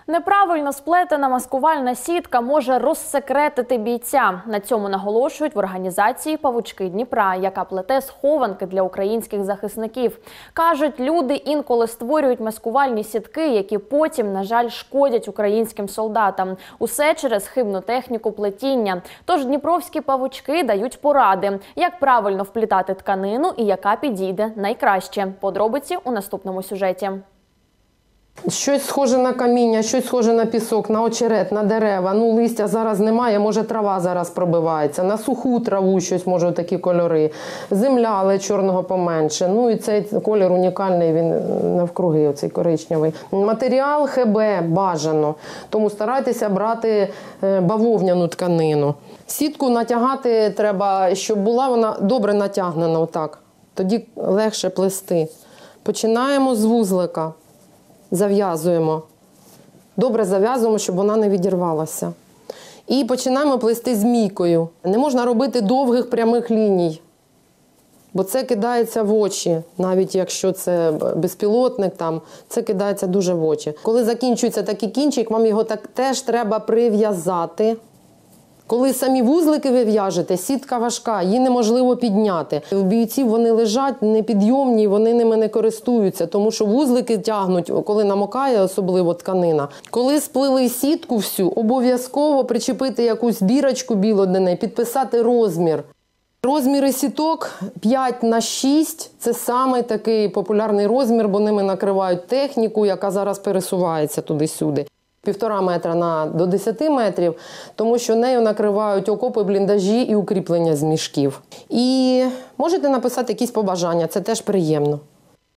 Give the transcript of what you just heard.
Неправильно сплетена маскувальна сітка може розсекретити бійця. На цьому наголошують в організації «Павучки Дніпра», яка плете схованки для українських захисників. Кажуть, люди інколи створюють маскувальні сітки, які потім, на жаль, шкодять українським солдатам. Усе через хибну техніку плетіння. Тож дніпровські павучки дають поради, як правильно вплітати тканину і яка підійде найкраще. Подробиці у наступному сюжеті. Щось схоже на каміння, щось схоже на пісок, на очерет, на дерева. Ну, листя зараз немає, може трава зараз пробивається. На суху траву щось, може, такі кольори. Земля, але чорного поменше. Ну і цей колір унікальний, він навкруги, оцей коричневий. Матеріал ХБ бажано, тому старайтеся брати бавовняну тканину. Сітку натягати треба, щоб була вона добре натягнена, отак. Тоді легше плести. Починаємо з вузлика. Зав'язуємо. Добре зав'язуємо, щоб вона не відірвалася. І починаємо плести змійкою. Не можна робити довгих прямих ліній, бо це кидається в очі. Навіть якщо це безпілотник, це кидається дуже в очі. Коли закінчується такий кінчик, вам його теж треба прив'язати. Коли самі вузлики ви в'яжете, сітка важка, її неможливо підняти. У бійців вони лежать непідйомні, вони ними не користуються, тому що вузлики тягнуть, коли намокає особливо тканина. Коли сплели сітку всю, обов'язково причепити якусь бірочку білу до неї, підписати розмір. Розміри сіток 5х6 – це самий такий популярний розмір, бо ними накривають техніку, яка зараз пересувається туди-сюди. 1,5 метра до 10 метрів, тому що нею накривають окопи, бліндажі і укріплення з мішків. І можете написати якісь побажання, це теж приємно.